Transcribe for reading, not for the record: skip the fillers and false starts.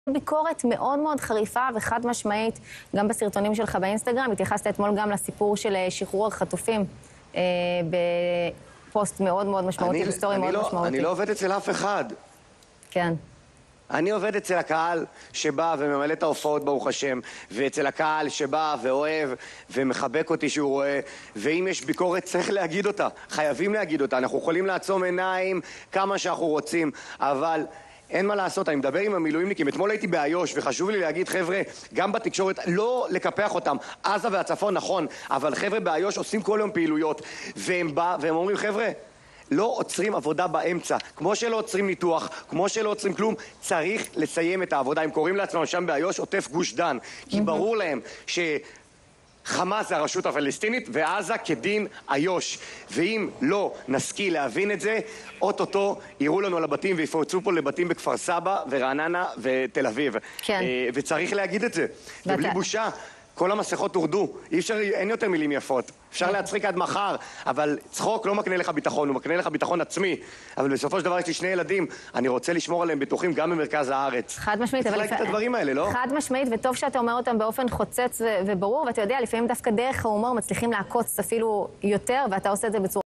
ביקורת מאוד מאוד חריפה וחד משמעית, גם בסרטונים שלך באינסטגרם. התייחסת אתמול גם לסיפור של שחרור החטופים בפוסט מאוד מאוד משמעותי, היסטורי מאוד משמעותי. אני לא עובד אצל אף אחד. כן. אני עובד אצל הקהל שבא וממלא את ההופעות ברוך השם, ואצל הקהל שבא ואוהב ומחבק אותי שהוא רואה, ואם יש ביקורת צריך להגיד אותה, חייבים להגיד אותה. אנחנו יכולים לעצום עיניים כמה שאנחנו רוצים, אבל אין מה לעשות. אני מדבר עם המילואימניקים, אתמול הייתי באיו"ש וחשוב לי להגיד, חבר'ה, גם בתקשורת, לא לקפח אותם, עזה והצפון נכון, אבל חבר'ה באיו"ש עושים כל יום פעילויות, והם אומרים, חבר'ה, לא עוצרים עבודה באמצע, כמו שלא עוצרים ניתוח, כמו שלא עוצרים כלום, צריך לסיים את העבודה. הם קוראים לעצמם שם באיו"ש עוטף גוש דן, כי ברור להם שחמאס זה הרשות הפלסטינית ועזה כדין איו"ש, ואם לא נשכיל להבין את זה, אוטוטו יראו לנו על הבתים ויפרצו פה לבתים בכפר סבא ורעננה ותל אביב. כן. וצריך להגיד את זה, ובלי בושה. כל המסכות הורדו, אי אפשר, אין יותר מילים יפות. אפשר להצחיק עד מחר, אבל צחוק לא מקנה לך ביטחון, הוא מקנה לך ביטחון עצמי. אבל בסופו של דבר יש לי 2 ילדים, אני רוצה לשמור עליהם בטוחים גם במרכז הארץ. חד משמעית, אבל... צריך להגיד את הדברים האלה, לא? חד משמעית, וטוב שאתה אומר אותם באופן חוצץ וברור, ואתה יודע, לפעמים דווקא דרך ההומור מצליחים לעקוץ אפילו יותר, ואתה עושה את זה בצורה...